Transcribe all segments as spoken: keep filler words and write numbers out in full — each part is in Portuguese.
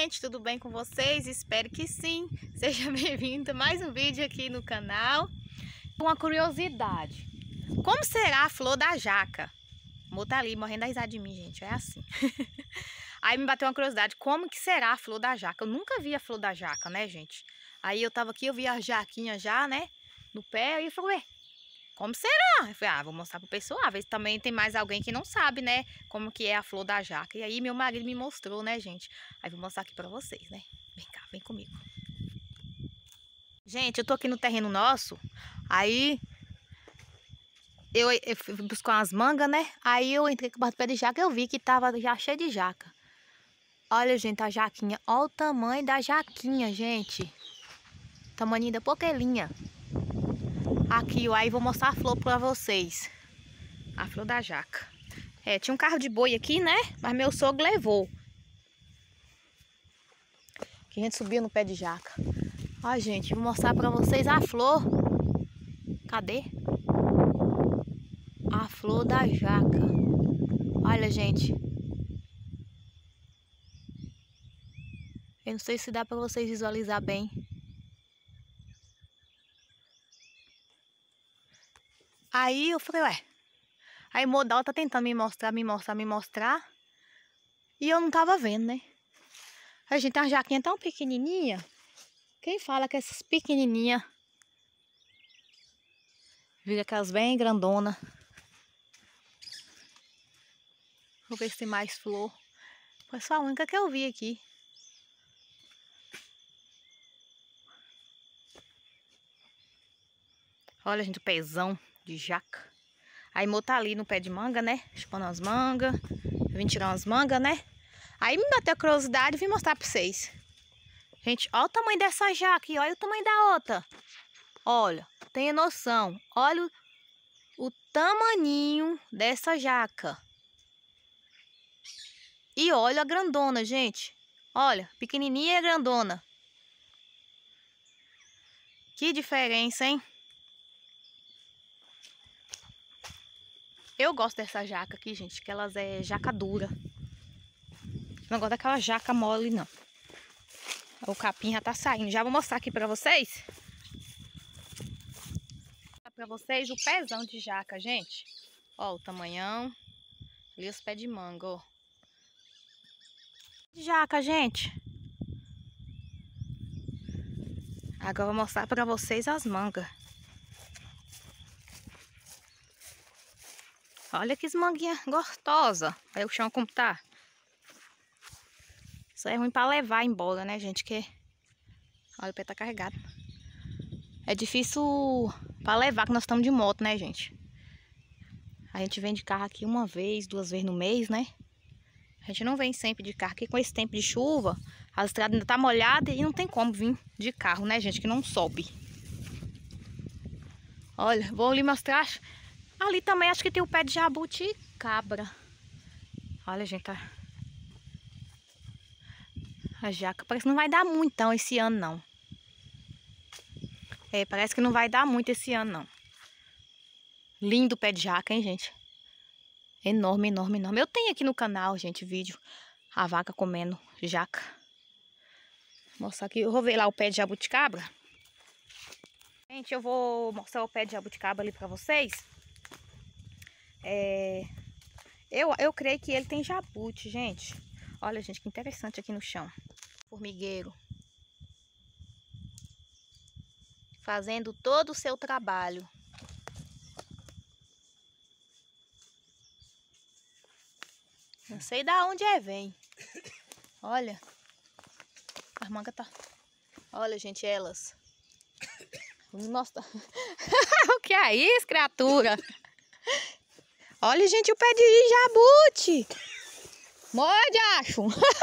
gente, tudo bem com vocês? Espero que sim. Seja bem-vindo a mais um vídeo aqui no canal. Uma curiosidade: como será a flor da jaca? O amor tá ali morrendo da risada de mim, gente, é assim. Aí me bateu uma curiosidade: como que será a flor da jaca? Eu nunca vi a flor da jaca, né, gente? Aí eu tava aqui, eu vi a jaquinha já, né, no pé, e eu falei, ué, como será? Eu falei, ah, vou mostrar pro pessoal, às vezes também tem mais alguém que não sabe, né, como que é a flor da jaca. E aí meu marido me mostrou, né, gente? Aí vou mostrar aqui pra vocês, né? Vem cá, vem comigo. Gente, eu tô aqui no terreno nosso, aí eu, eu fui buscar umas mangas, né? Aí eu entrei com o pé de jaca e eu vi que tava já cheio de jaca. Olha, gente, a jaquinha. Olha o tamanho da jaquinha, gente. Tamanho da poquelinha. Aqui, ó, aí vou mostrar a flor pra vocês. A flor da jaca. É, tinha um carro de boi aqui, né? Mas meu sogro levou. Que a gente subiu no pé de jaca. Ó, gente, vou mostrar pra vocês a flor. Cadê? A flor da jaca. Olha, gente. Eu não sei se dá pra vocês visualizar bem. Aí eu falei, ué. Aí o modal tá tentando me mostrar, me mostrar, me mostrar. E eu não tava vendo, né? A gente tem uma jaquinha tão pequenininha. Quem fala que essas pequenininhas vira aquelas bem grandona. Vou ver se tem mais flor. Foi só a única que eu vi aqui. Olha, gente, o pezão de jaca. Aí Mo tá ali no pé de manga, né? Chupando as mangas. Eu vim tirar umas mangas, né? Aí me bateu a curiosidade e vim mostrar pra vocês. Gente, olha o tamanho dessa jaca e olha o tamanho da outra. Olha, tenha noção. Olha o, o tamaninho dessa jaca. E olha a grandona, gente. Olha, pequenininha e grandona. Que diferença, hein? Eu gosto dessa jaca aqui, gente, que elas é jaca dura. Não gosto daquela jaca mole, não. O capim já tá saindo. Já vou mostrar aqui pra vocês. Pra vocês o pezão de jaca, gente. Ó, o tamanhão. Ali os pés de manga, ó. De jaca, gente. Agora eu vou mostrar pra vocês as mangas. Olha que manguinha gostosa. Olha o chão como tá. Isso é ruim pra levar embora, né, gente? Que... olha, o pé tá carregado. É difícil pra levar, que nós estamos de moto, né, gente? A gente vem de carro aqui uma vez, duas vezes no mês, né? A gente não vem sempre de carro. Aqui com esse tempo de chuva, a estrada ainda tá molhada e não tem como vir de carro, né, gente? Que não sobe. Olha, vou ali mostrar. Ali também acho que tem o pé de jabuticabra. Olha, gente, tá... a jaca parece que não vai dar muito então esse ano, não. É, parece que não vai dar muito esse ano, não. Lindo o pé de jaca, hein, gente? Enorme, enorme, enorme. Eu tenho aqui no canal, gente, vídeo. A vaca comendo jaca. Vou mostrar aqui. Eu vou ver lá o pé de jabuticabra. Gente, eu vou mostrar o pé de jabuticaba ali pra vocês. É... Eu, eu creio que ele tem jabuti, gente. Olha, gente, que interessante aqui no chão. Formigueiro. Fazendo todo o seu trabalho. Não sei da onde é, vem. Olha. As mangas tá... olha, gente, elas. Vou me mostrar. O que é isso, criatura? Olha, gente, o pé de jabuti. Morde, acho.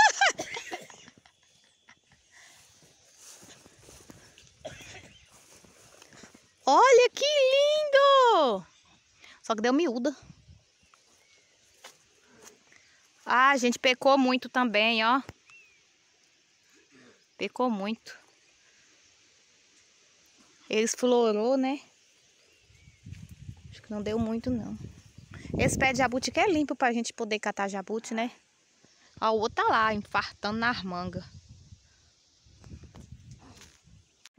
Olha que lindo! Só que deu miúda. Ah, gente, pecou muito também, ó. Pecou muito. Eles florou, né? Acho que não deu muito, não. Esse pé de jabuti que é limpo pra gente poder catar jabuti, né? Ó, o outro tá lá, infartando nas mangas.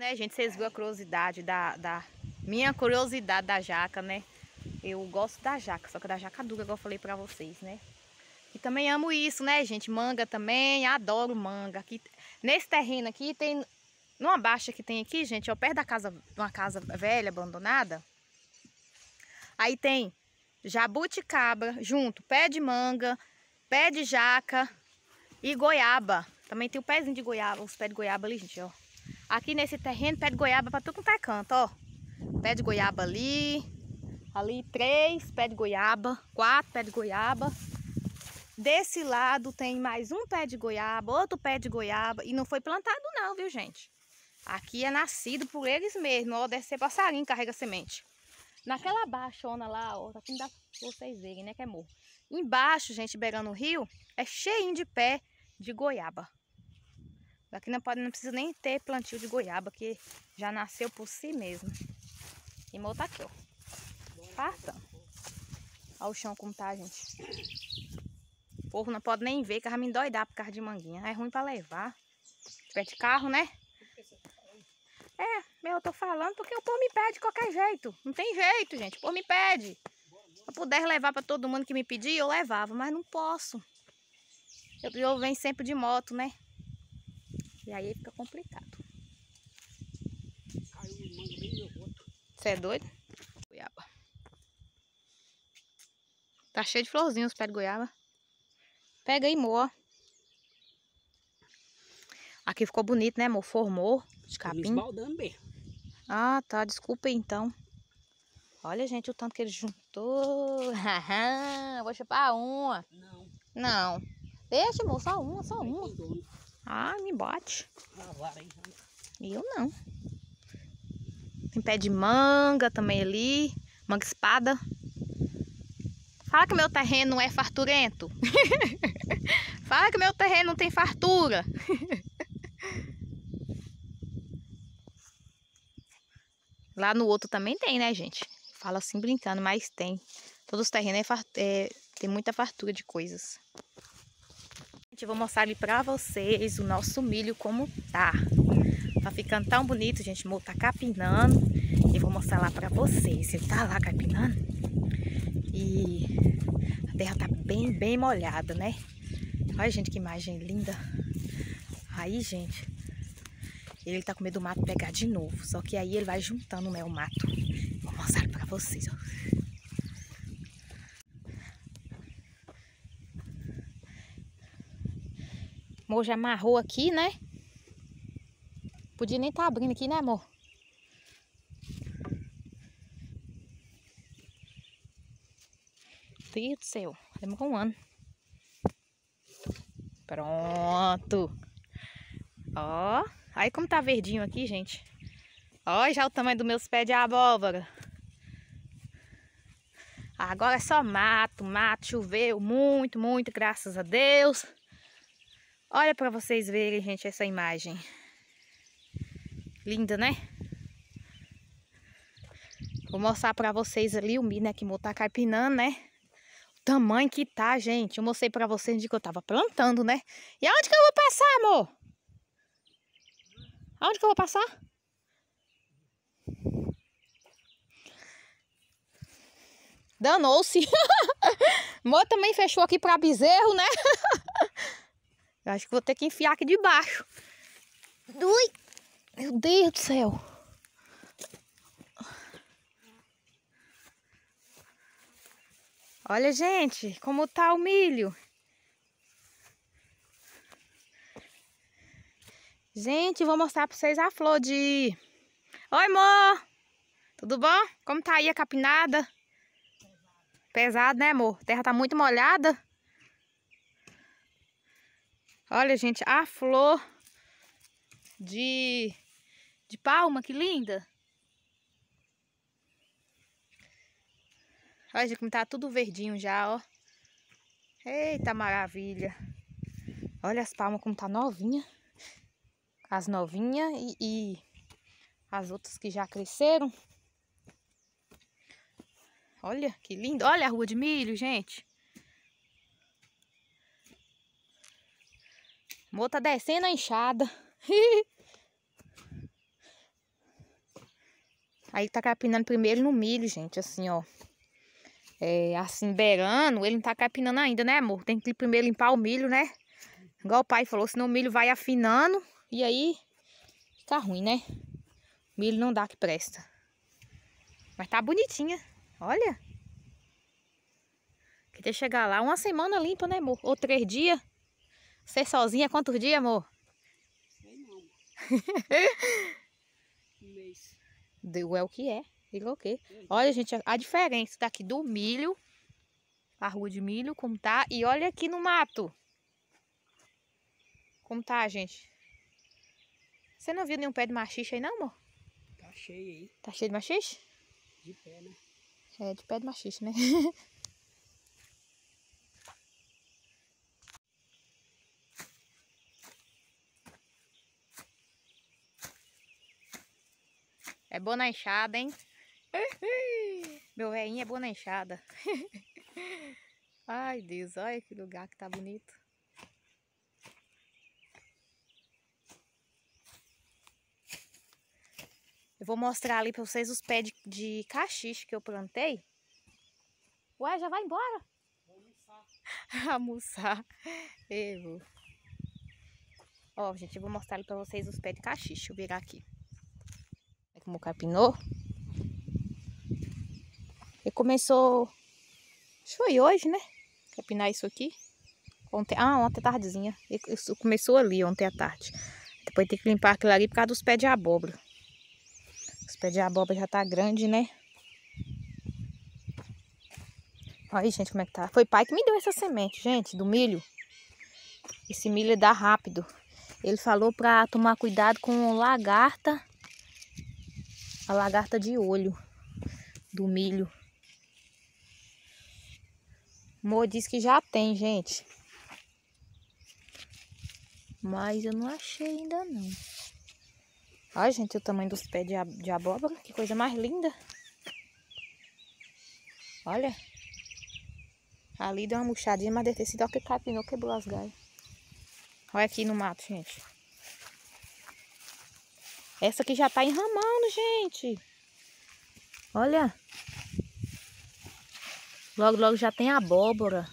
Né, gente, vocês viram a curiosidade da, da... Minha curiosidade da jaca, né? Eu gosto da jaca, só que da jaca dura, igual eu falei pra vocês, né? E também amo isso, né, gente? Manga também, adoro manga. Aqui, nesse terreno aqui tem... Numa baixa que tem aqui, gente, ó, perto da casa, uma casa velha, abandonada. Aí tem jabuticaba, junto, pé de manga, pé de jaca e goiaba. Também tem o pezinho de goiaba, os pés de goiaba ali, gente, ó. Aqui nesse terreno, pé de goiaba pra tudo quanto é canto, ó. Pé de goiaba ali, ali três pé de goiaba, quatro pé de goiaba. Desse lado tem mais um pé de goiaba, outro pé de goiaba. E não foi plantado não, viu, gente? Aqui é nascido por eles mesmos, ó. Deve ser passarinho, carrega semente. Naquela baixona lá, ó, aqui não dá pra vocês verem, né, que é morro. Embaixo, gente, beirando o rio, é cheinho de pé de goiaba. Aqui não, pode, não precisa nem ter plantio de goiaba, que já nasceu por si mesmo. E mo tá aqui, ó. Fartando. Olha o chão como tá, gente. O povo não pode nem ver, que vai me endoidar por causa de manguinha. É ruim pra levar. Pé de carro, né? É, meu, eu tô falando porque o povo me pede de qualquer jeito. Não tem jeito, gente. O povo me pede. Se eu pudesse levar pra todo mundo que me pedia, eu levava. Mas não posso. Eu, eu venho sempre de moto, né? E aí fica complicado. Você é doido? Goiaba. Tá cheio de florzinhos os pés de goiaba. Pega aí, amor. Aqui ficou bonito, né, amor? Formou de capim. Ah, tá. Desculpa aí, então. Olha, gente, o tanto que ele juntou. Vou chupar uma. Não. Não. Deixa, amor. Só uma, só uma. Ah, me bate. Eu não. Tem pé de manga também ali. Manga espada. Fala que meu terreno não é farturento. Fala que meu terreno não tem fartura. Lá no outro também tem, né, gente? Fala assim brincando, mas tem. Todos os terrenos é fart... é... tem muita fartura de coisas. Gente, eu vou mostrar ali pra vocês o nosso milho como tá. Tá ficando tão bonito, gente. O moço tá capinando. E vou mostrar lá pra vocês. Ele tá lá capinando. E a terra tá bem, bem molhada, né? Olha, gente, que imagem linda. Aí, gente, ele tá com medo do mato pegar de novo. Só que aí ele vai juntando, né, o mato. Vou mostrar pra vocês, ó. O amor já amarrou aqui, né? Podia nem tá abrindo aqui, né, amor? Deus do céu, demorou um ano. Pronto. Ó, aí como tá verdinho aqui, gente. Ó, já o tamanho dos meus pés de abóbora. Agora é só mato, mato, choveu muito, muito, graças a Deus. Olha pra vocês verem, gente, essa imagem. Linda, né? Vou mostrar pra vocês ali o milho, né, que o tá carpinando, né? O tamanho que tá, gente. Eu mostrei pra vocês de que eu tava plantando, né? E aonde que eu vou passar, amor? Aonde que eu vou passar? Danou-se. Amor também fechou aqui pra bezerro, né? Eu acho que vou ter que enfiar aqui debaixo. Ui! Meu Deus do céu. Olha, gente, como tá o milho. Gente, vou mostrar pra vocês a flor de... Oi, amor! Tudo bom? Como tá aí a capinada? Pesado, né, amor? A terra tá muito molhada. Olha, gente, a flor de, de palma, que linda. Olha, gente, como tá tudo verdinho já, ó. Eita, maravilha. Olha as palmas como tá novinha. As novinhas e, e as outras que já cresceram. Olha que lindo. Olha a rua de milho, gente. O amor tá descendo a enxada. Aí tá capinando primeiro no milho, gente, assim, ó. É, assim, beirando, ele não tá capinando ainda, né, amor? Tem que primeiro limpar o milho, né? Igual o pai falou, senão o milho vai afinando e aí fica ruim, né? Milho não dá que presta. Mas tá bonitinha, olha. Queria chegar lá uma semana limpa, né, amor? Ou três dias. Você sozinha, quantos dias, amor? Sei não. Um mês. Deu é o que é. Diga o quê? Olha, gente, a, a diferença daqui do milho, a rua de milho, como tá. E olha aqui no mato. Como tá, gente? Você não viu nenhum pé de machixe aí, não, amor? Tá cheio aí. Tá cheio de machixe? De pé, né? É, de pé de machixe, né? É boa na enxada, hein? Meu velhinho é boa na enxada. Ai, Deus, olha que lugar que tá bonito. Eu vou mostrar ali pra vocês os pés de, de caxixe que eu plantei. Ué, já vai embora? Vou almoçar. Almoçar. Eu vou. Ó, gente, eu vou mostrar ali pra vocês os pés de caxixe. Deixa eu virar aqui. É como capinou. Ele começou... Acho que foi hoje, né? Capinar isso aqui. Ontem... Ah, ontem tardezinha. Isso começou ali, ontem à tarde. Depois tem que limpar aquilo ali por causa dos pés de abóbora. Os pés de abóbora já tá grande, né? Olha aí, gente, como é que tá. Foi pai que me deu essa semente, gente, do milho. Esse milho dá rápido. Ele falou pra tomar cuidado com lagarta. A lagarta de olho do milho. O Mo disse que já tem, gente. Mas eu não achei ainda, não. Olha, gente, o tamanho dos pés de, de abóbora. Que coisa mais linda. Olha. Ali deu uma murchadinha, mas deve ter sido que capinou, quebrou as galhas. Olha aqui no mato, gente. Essa aqui já tá enramando, gente. Olha. Logo, logo já tem abóbora.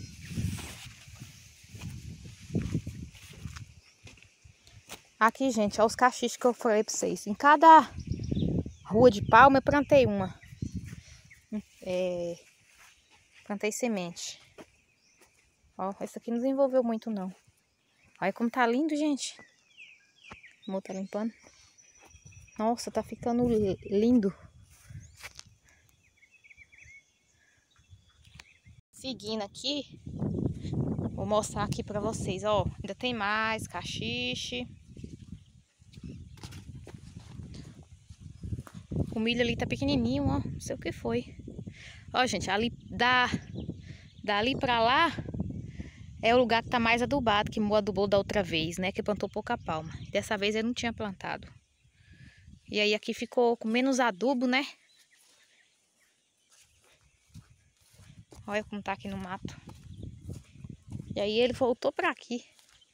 Aqui, gente, olha os cachixes que eu falei pra vocês. Em cada rua de palma eu plantei uma. É... Plantei semente. Ó, essa aqui não desenvolveu muito, não. Olha como tá lindo, gente. O amor tá limpando. Nossa, tá ficando lindo. Seguindo aqui, vou mostrar aqui pra vocês, ó. Ainda tem mais caxixe. O milho ali tá pequenininho, ó. Não sei o que foi. Ó, gente, ali da, dali pra lá é o lugar que tá mais adubado, que Mo adubou da outra vez, né? Que plantou pouca palma. Dessa vez ele não tinha plantado. E aí aqui ficou com menos adubo, né? Olha como tá aqui no mato. E aí ele voltou pra aqui.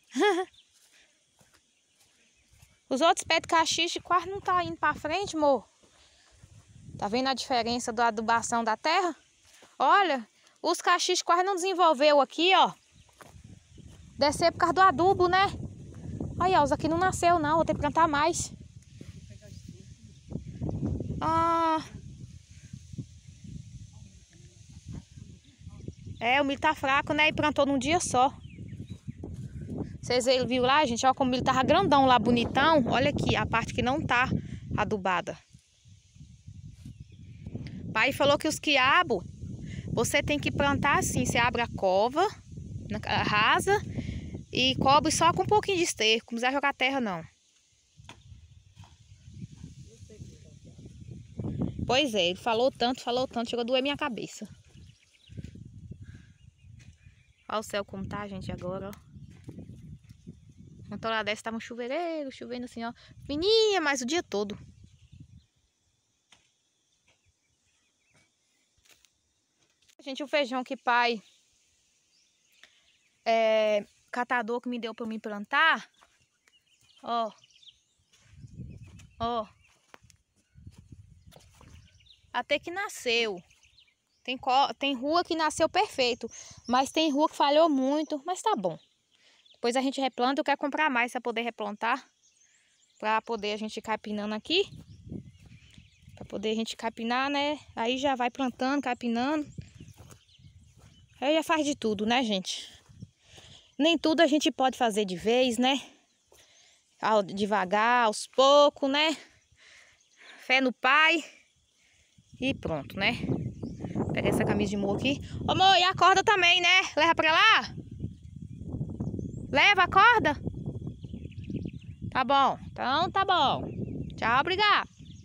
Os outros pés de caxixe quase não tá indo pra frente, amor. Tá vendo a diferença da adubação da terra? Olha, os cachixes quase não desenvolveu aqui, ó. Deve ser por causa do adubo, né? Olha, os aqui não nasceu não, vou ter que plantar mais. Ah... É, o milho tá fraco, né? E plantou num dia só. Vocês viram lá, gente? Olha como o milho tava grandão lá, bonitão. Olha aqui, a parte que não tá adubada. O pai falou que os quiabos, você tem que plantar assim. Você abre a cova, rasa, e cobre só com um pouquinho de esterco. Não precisa jogar terra, não. Pois é, ele falou tanto, falou tanto, chegou a doer minha cabeça. Olha o céu como tá, gente, agora, ó. Uma torada dessa tava um chuveireiro, chovendo assim, ó. Fininha, mas o dia todo. Gente, o feijão que pai... É... catador que me deu pra mim plantar. Ó. Ó. até que nasceu. Tem, co... tem rua que nasceu perfeito, mas tem rua que falhou muito, mas tá bom. Depois a gente replanta, eu quero comprar mais para poder replantar. Para poder a gente ir capinando aqui. Para poder a gente capinar, né? Aí já vai plantando, capinando. Aí já faz de tudo, né, gente? Nem tudo a gente pode fazer de vez, né? Ao, devagar, aos poucos, né? Fé no pai. E pronto, né? Pega essa camisa de morro aqui. Ô, amor, e a corda também, né? Leva pra lá? Leva a corda? Tá bom. Então tá bom. Tchau, obrigado.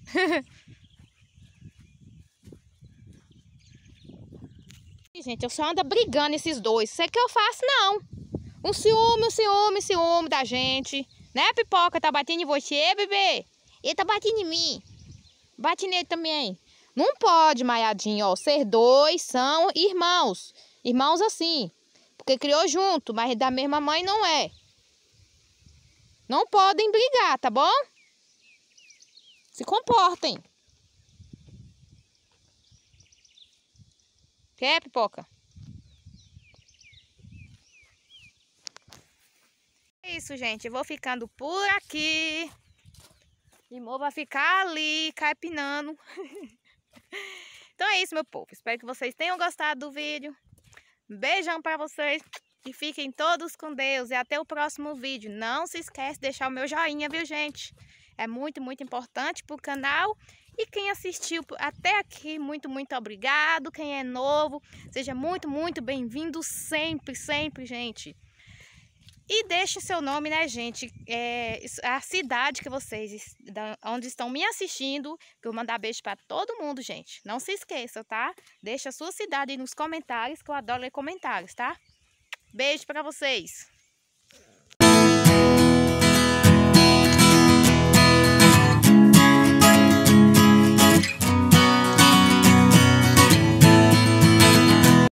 Gente, eu só ando brigando esses dois. Isso é que eu faço, não. Um ciúme, um ciúme, um ciúme da gente. Né, Pipoca? Tá batendo em você, bebê? Ele tá batendo em mim. Bate nele também. Não pode, Maiadinho, ó. Ser dois são irmãos. Irmãos assim. Porque criou junto, mas da mesma mãe não é. Não podem brigar, tá bom? Se comportem. Quer, Pipoca? É isso, gente. Eu vou ficando por aqui. E Mo vai ficar ali, capinando. Então é isso, meu povo. Espero que vocês tenham gostado do vídeo. Beijão pra vocês. E fiquem todos com Deus. E até o próximo vídeo. Não se esquece de deixar o meu joinha, viu, gente? É muito, muito importante pro canal. E quem assistiu até aqui, muito, muito obrigado. Quem é novo, seja muito, muito bem-vindo sempre, sempre, gente. E deixe seu nome, né, gente? É, a cidade que vocês, onde estão me assistindo, que eu vou mandar beijo para todo mundo, gente. Não se esqueça, tá? Deixa a sua cidade aí nos comentários, que eu adoro ler comentários, tá? Beijo para vocês.